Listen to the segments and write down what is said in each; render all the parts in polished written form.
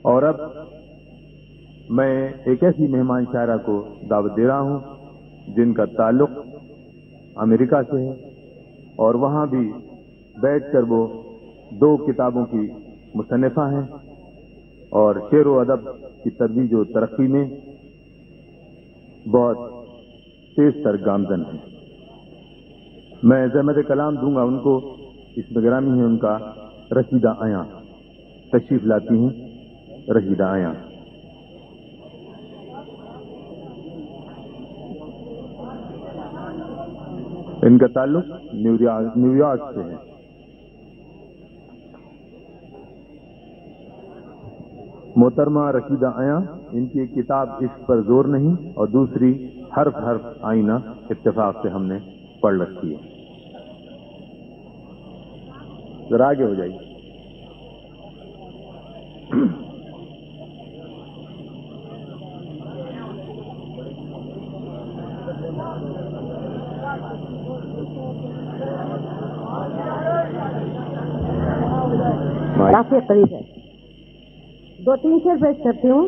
اور اب میں ایک ایسی مہمان شاعرہ کو دعوت دے رہا ہوں جن کا تعلق امریکہ سے ہے اور وہاں بھی بیٹھ کر وہ 2 کتابوں کی مصنفہ ہیں اور شعر و ادب کی ترویج و ترقی میں بہت تیز تر گامزن ہیں۔ میں زحمت کلام دوں گا ان کو، اس میں گرامی ہے ان کا رشیدہ عیاں، تشریف لاتی ہیں رشیدہ عیاں۔ ان کا تعلق نیو یارک سے ہے۔ محترمہ رشیدہ عیاں، ان کی ایک کتاب عشق پر زور نہیں اور دوسری حرف حرف آئینہ اتفاق سے ہم نے پڑھ رکھی ہے۔ ذرا آگے ہو جائیے۔ کافی قریب ہے، 2-3 شعر پیش کرتی ہوں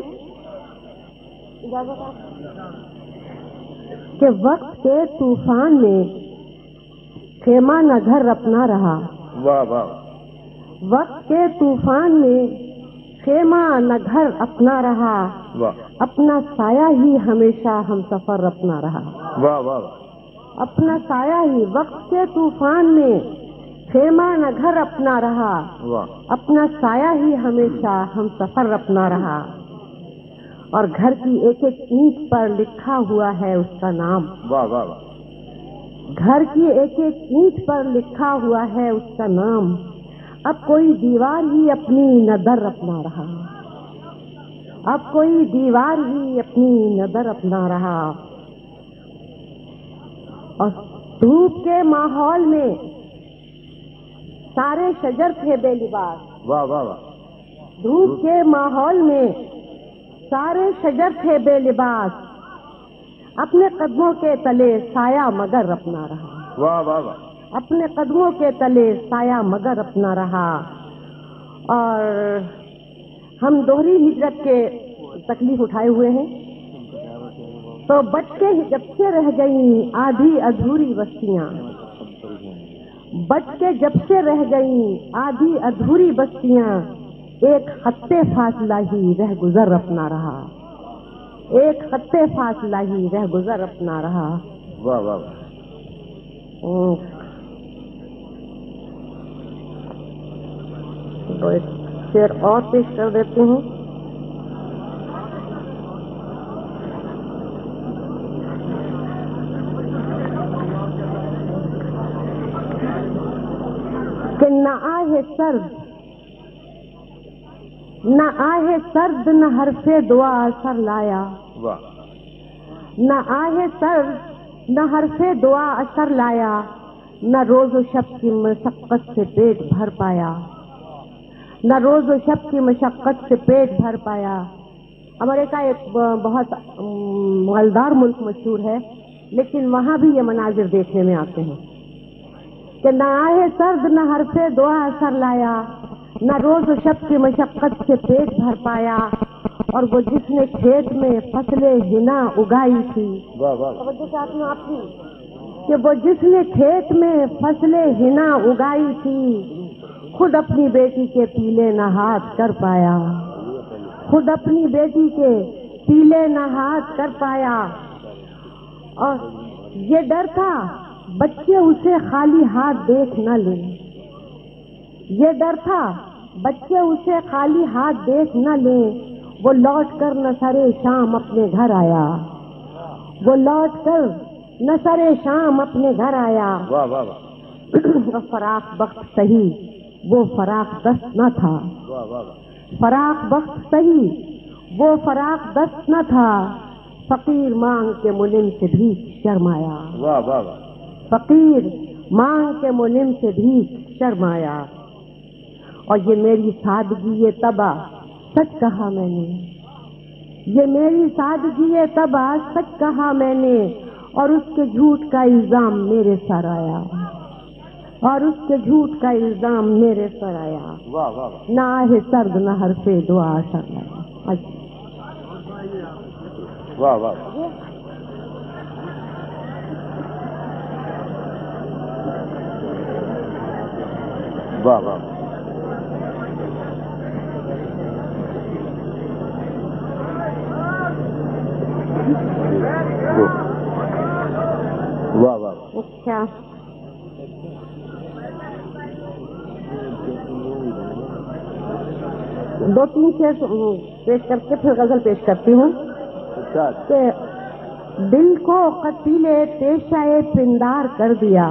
کہ وقت کے طوفان میں خیمہ نہ گھر اپنا رہا۔ واہ واہ۔ وقت کے طوفان میں خیمہ نہ گھر اپنا رہا، اپنا سایہ ہی ہمیشہ ہم سفر اپنا رہا۔ واہ واہ۔ اپنا سایہ ہی، وقت کے طوفان میں خیمہ نہ گھر اپنا رہا، اپنا سایہ ہی ہمیشہ ہم سفر اپنا رہا، اور گھر کی ایک ایک اینٹ پر لکھا ہوا ہے اس کا نام۔ واہ واہ۔ گھر کی ایک ایک اینٹ پر لکھا ہوا ہے اس کا نام، اب کوئی دیوار ہی اپنی نظر اپنا رہا، اب کوئی دیوار ہی اپنی نظر اپنا رہا، اور دھوپ کے ماحول میں سارے شجر تھے بے لباس۔ واہ واہ واہ۔ دھوپ کے ماحول میں سارے شجر تھے بے لباس، اپنے قدموں کے تلے سایہ مگر اپنا رہا۔ واہ واہ واہ۔ اپنے قدموں کے تلے سایہ مگر اپنا رہا، اور ہم دوہری ہجرت کے تکلیف اٹھائے ہوئے ہیں، تو بچ کے جب سے رہ گئیں آدھی ادھوری بستیاں، بچ کے جب سے رہ گئیں آدھی ادھوری بستیاں، ایک خط فاصلہ ہی رہ گزر اپنا رہا، ایک خط فاصلہ ہی رہ گزر اپنا رہا۔ واہ واہ۔ تو ایک شعر اور پیش کر دیتے ہیں کہ نہ آہ سرد، نہ آہ سرد نہ حرف دعا اثر لایا، نہ آہ سرد نہ حرف دعا اثر لایا، نہ روز و شب کی مشقت سے پیٹ بھر پایا، نہ روز و شب کی مشقت سے پیٹ بھر پایا۔ امریکہ ایک بہت مالدار ملک مشہور ہے، لیکن وہاں بھی یہ مناظر دیکھنے میں آتے ہیں کہ نہ آہ سرد نہ حرف دعا اثر لایا، نہ روز و شب کی مشقت سے پیٹ بھر پایا، اور وہ جس نے کھیت میں فصلیں ہنا اگائی تھی، کہ وہ جس نے کھیت میں فصلیں ہنا اگائی تھی، خود اپنی بیٹی کے پیلے نہ ہاتھ کر پایا، خود اپنی بیٹی کے پیلے نہ ہاتھ کر پایا، اور یہ ڈر تھا بچے اسے خالی ہاتھ دیکھ نہ لیں، یہ ڈر تھا بچے اسے خالی ہاتھ دیکھ نہ لیں، وہ لوٹ کر نہ سرے شام اپنے گھر آیا، وہ لوٹ کر نہ سرے شام اپنے گھر آیا، اور فراق بخت سہی وہ فراق دست نہ تھا، فراق بخت سہی وہ فراق دست نہ تھا، فقیر مانگ کے ملم سے بھی شرمایا، فقیر مانگ کے ملم سے بھی شرمایا، اور یہ میری سادگی یہ طبع سچ کہا میں نے، یہ میری سادگی یہ طبع سچ کہا میں نے، اور اس کے جھوٹ کا الزام میرے سر آیا، اور اس کے جھوٹ کا الزام میرے سر آیا، نہ آہ سرد نہ حرف دعا اثر لایا۔ واہ واہ واہ واہ واہ واہ اچھا دو تین شعر پیش کر کے پھر غزل پیش کرتی ہوں کہ دل کو قتیل تیشہ پندار کر دیا،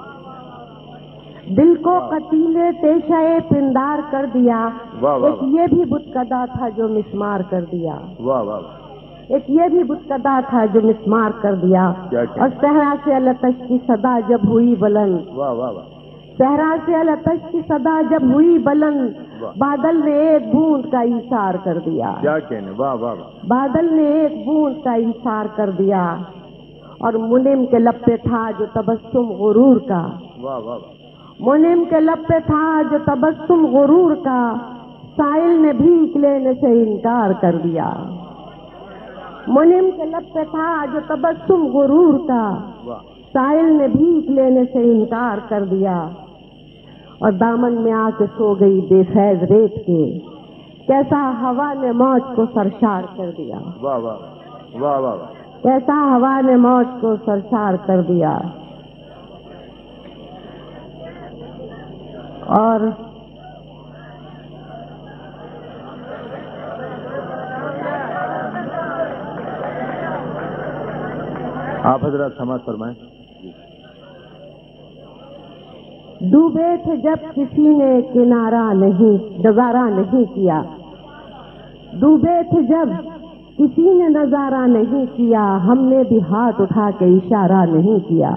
دل کو قتیل تیشہ پندار کر دیا، ایک یہ بھی بتکدا تھا جو مسمار کر دیا، ایک یہ بھی بتکدا تھا جو مسمار کر دیا، اور صحرا سے التش کی صدا جب ہوئی بلند، صحرا سے التش کی صدا جب ہوئی بلند، بادل نے ایک بوند کا ایثار کر دیا، کیا کہنے، واہ واہ بادل نے ایک بوند کا ایثار کر دیا، اور منم کے لب پہ تھا جو تبسم غرور کا، واہ واہ منم کے لب پہ تھا جو تبسم غرور کا، سائل نے بھیک لینے سے انکار کر دیا، منم کے لب پہ تھا جو تبسم غرور کا، سائل نے بھیک لینے سے انکار کر دیا، اور دامن میں آ کے سو گئی بے فیض ریت کے، کیسا ہوا نے موج کو سرشار کر دیا، واہ واہ واہ واہ کیسا ہوا نے موج کو سرشار کر دیا۔ اور آپ حضرات سماعت فرمائیں۔ ڈوبے تھے جب کسی نے کنارہ نہیں نظارہ نہیں کیا، ڈوبے تھے جب کسی نے نظارہ نہیں کیا، ہم نے بھی ہاتھ اٹھا کے اشارہ نہیں کیا،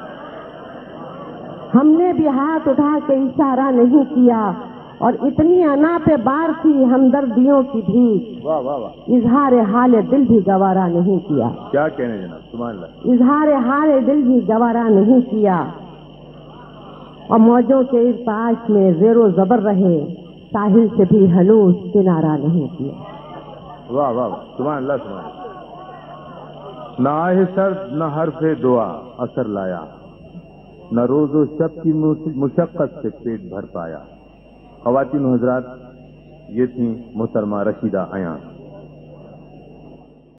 ہم نے بھی ہاتھ اٹھا کے اشارہ نہیں کیا، اور اتنی انا پہ بار تھی ہمدردیوں کی بھی، واہ واہ واہ اظہار حال دل بھی گوارا نہیں کیا، کیا کہنے جناب، سبحان اللہ، اظہار حال دل بھی گوارا نہیں کیا، اور موجوں کے ارتعاش میں زیر و زبر رہے، ساحل سے بھی ہنوز کنارہ نہیں کیا۔ واہ واہ سبحان اللہ سبحان اللہ۔ نہ آہ سرد نہ حرف دعا اثر لایا، نہ روز و شب کی مشقت سے پیٹ بھر پایا۔ خواتین و حضرات، یہ تھیں محترمہ رشیدہ عیاں۔